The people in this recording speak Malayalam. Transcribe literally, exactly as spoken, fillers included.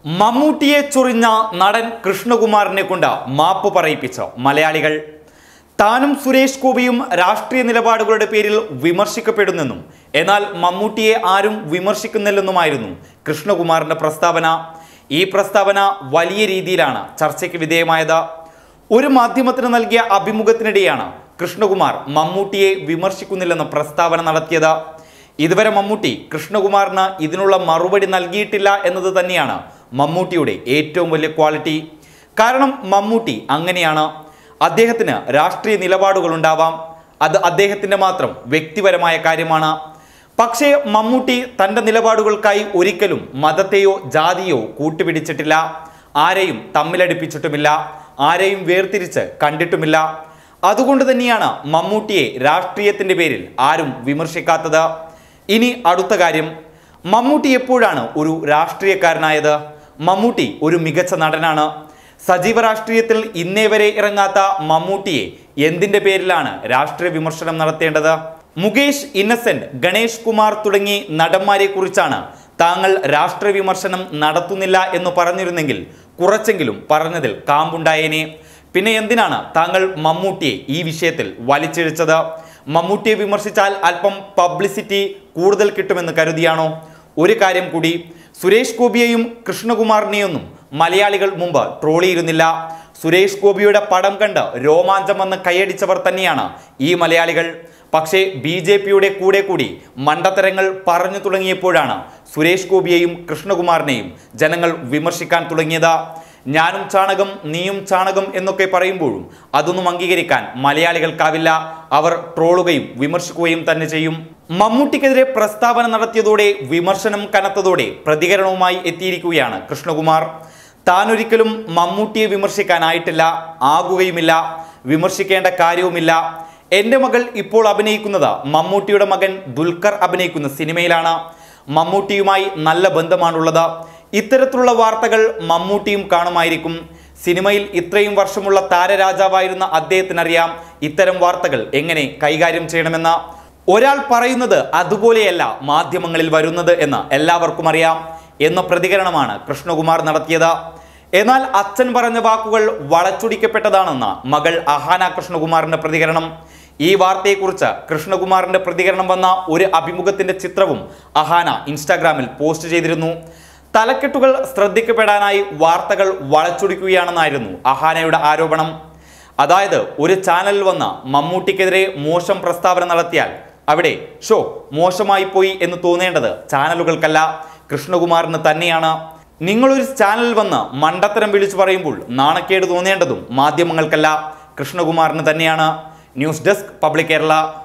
മമ്മൂട്ടിയെ ചൊറിഞ്ഞ നടൻ കൃഷ്ണകുമാറിനെ കൊണ്ട് മാപ്പ് പറയിപ്പിച്ച മലയാളികൾ. താനും സുരേഷ് ഗോപിയും രാഷ്ട്രീയ നിലപാടുകളുടെ പേരിൽ വിമർശിക്കപ്പെടുന്നെന്നും എന്നാൽ മമ്മൂട്ടിയെ ആരും വിമർശിക്കുന്നില്ലെന്നുമായിരുന്നു കൃഷ്ണകുമാറിന്റെ പ്രസ്താവന. ഈ പ്രസ്താവന വലിയ രീതിയിലാണ് ചർച്ചയ്ക്ക് വിധേയമായത്. ഒരു മാധ്യമത്തിന് നൽകിയ അഭിമുഖത്തിനിടെയാണ് കൃഷ്ണകുമാർ മമ്മൂട്ടിയെ വിമർശിക്കുന്നില്ലെന്ന പ്രസ്താവന നടത്തിയത്. ഇതുവരെ മമ്മൂട്ടി കൃഷ്ണകുമാറിന് ഇതിനുള്ള മറുപടി നൽകിയിട്ടില്ല എന്നത് തന്നെയാണ് മമ്മൂട്ടിയുടെ ഏറ്റവും വലിയ ക്വാളിറ്റി. കാരണം മമ്മൂട്ടി അങ്ങനെയാണ്. അദ്ദേഹത്തിന് രാഷ്ട്രീയ നിലപാടുകൾ ഉണ്ടാവാം, അത് അദ്ദേഹത്തിൻ്റെ മാത്രം വ്യക്തിപരമായ കാര്യമാണ്. പക്ഷേ മമ്മൂട്ടി തൻ്റെ നിലപാടുകൾക്കായി ഒരിക്കലും മതത്തെയോ ജാതിയോ കൂട്ടുപിടിച്ചിട്ടില്ല, ആരെയും തമ്മിലടിപ്പിച്ചിട്ടുമില്ല, ആരെയും വേർതിരിച്ച് കണ്ടിട്ടുമില്ല. അതുകൊണ്ട് തന്നെയാണ് മമ്മൂട്ടിയെ രാഷ്ട്രീയത്തിൻ്റെ പേരിൽ ആരും വിമർശിക്കാത്തത്. ഇനി അടുത്ത കാര്യം, മമ്മൂട്ടി എപ്പോഴാണ് ഒരു രാഷ്ട്രീയക്കാരനായത്? മമ്മൂട്ടി ഒരു മികച്ച നടനാണ്. സജീവ രാഷ്ട്രീയത്തിൽ ഇന്നേ വരെ ഇറങ്ങാത്ത മമ്മൂട്ടിയെ എന്തിൻ്റെ പേരിലാണ് രാഷ്ട്രീയ വിമർശനം നടത്തേണ്ടത്? മുകേഷ്, ഇന്നസെന്റ്, ഗണേഷ് കുമാർ തുടങ്ങി നടന്മാരെ കുറിച്ചാണ് താങ്കൾ രാഷ്ട്രീയ വിമർശനം നടത്തുന്നില്ല എന്ന് പറഞ്ഞിരുന്നെങ്കിൽ കുറച്ചെങ്കിലും പറഞ്ഞതിൽ കാമ്പുണ്ടായേനെ. പിന്നെ എന്തിനാണ് താങ്കൾ മമ്മൂട്ടിയെ ഈ വിഷയത്തിൽ വലിച്ചിഴച്ചത്? മമ്മൂട്ടിയെ വിമർശിച്ചാൽ അല്പം പബ്ലിസിറ്റി കൂടുതൽ കിട്ടുമെന്ന് കരുതിയാണോ? ഒരു കാര്യം കൂടി, സുരേഷ് ഗോപിയെയും കൃഷ്ണകുമാറിനെയൊന്നും മലയാളികൾ മുമ്പ് ട്രോളിയിരുന്നില്ല. സുരേഷ് ഗോപിയുടെ പടം കണ്ട് രോമാഞ്ചം വന്ന് കൈയടിച്ചവർ തന്നെയാണ് ഈ മലയാളികൾ. പക്ഷേ ബി ജെ പിയുടെ കൂടെ കൂടി മണ്ടത്തരങ്ങൾ പറഞ്ഞു തുടങ്ങിയപ്പോഴാണ് സുരേഷ് ഗോപിയെയും കൃഷ്ണകുമാറിനെയും ജനങ്ങൾ വിമർശിക്കാൻ തുടങ്ങിയത്. ഞാനും ചാണകം നീയും ചാണകം എന്നൊക്കെ പറയുമ്പോഴും അതൊന്നും അംഗീകരിക്കാൻ മലയാളികൾക്കാവില്ല. അവർ ട്രോളുകയും വിമർശിക്കുകയും തന്നെ ചെയ്യും. മമ്മൂട്ടിക്കെതിരെ പ്രസ്താവന നടത്തിയതോടെ വിമർശനം കനത്തതോടെ പ്രതികരണവുമായി എത്തിയിരിക്കുകയാണ് കൃഷ്ണകുമാർ. താനൊരിക്കലും മമ്മൂട്ടിയെ വിമർശിക്കാനായിട്ടില്ല, ആകുകയുമില്ല, വിമർശിക്കേണ്ട കാര്യവുമില്ല. എൻ്റെ മകൾ ഇപ്പോൾ അഭിനയിക്കുന്നത് മമ്മൂട്ടിയുടെ മകൻ ദുൽഖർ അഭിനയിക്കുന്ന സിനിമയിലാണ്. മമ്മൂട്ടിയുമായി നല്ല ബന്ധമാണുള്ളത്. ഇത്തരത്തിലുള്ള വാർത്തകൾ മമ്മൂട്ടിയും കാണുമായിരിക്കും. സിനിമയിൽ ഇത്രയും വർഷമുള്ള താരരാജാവായിരുന്ന അദ്ദേഹത്തിനറിയാം ഇത്തരം വാർത്തകൾ എങ്ങനെ കൈകാര്യം ചെയ്യണമെന്ന്. ഒരാൾ പറയുന്നത് അതുപോലെയല്ല മാധ്യമങ്ങളിൽ വരുന്നത് എന്ന് എല്ലാവർക്കും അറിയാം എന്ന പ്രതികരണമാണ് കൃഷ്ണകുമാർ നടത്തിയത്. എന്നാൽ അച്ഛൻ പറഞ്ഞ വാക്കുകൾ വളച്ചൊടിക്കപ്പെട്ടതാണെന്ന മകൾ അഹാന കൃഷ്ണകുമാറിന്റെ പ്രതികരണം. ഈ വാർത്തയെക്കുറിച്ച് കൃഷ്ണകുമാറിന്റെ പ്രതികരണം വന്ന ഒരു അഭിമുഖത്തിന്റെ ചിത്രവും അഹാന ഇൻസ്റ്റാഗ്രാമിൽ പോസ്റ്റ് ചെയ്തിരുന്നു. തലക്കെട്ടുകൾ ശ്രദ്ധിക്കപ്പെടാനായി വാർത്തകൾ വളച്ചൊടിക്കുകയാണെന്നായിരുന്നു അഹാനയുടെ ആരോപണം. അതായത് ഒരു ചാനലിൽ വന്ന് മമ്മൂട്ടിക്കെതിരെ മോശം പ്രസ്താവന നടത്തിയാൽ അവിടെ ഷോ മോശമായി പോയി എന്ന് തോന്നേണ്ടത് ചാനലുകൾക്കല്ല, കൃഷ്ണകുമാറിന് തന്നെയാണ്. നിങ്ങളൊരു ചാനലിൽ വന്ന് മണ്ടത്തരം വിളിച്ചു പറയുമ്പോൾ നാണക്കേട് തോന്നേണ്ടതും മാധ്യമങ്ങൾക്കല്ല, കൃഷ്ണകുമാറിന് തന്നെയാണ്. News desk public Kerala.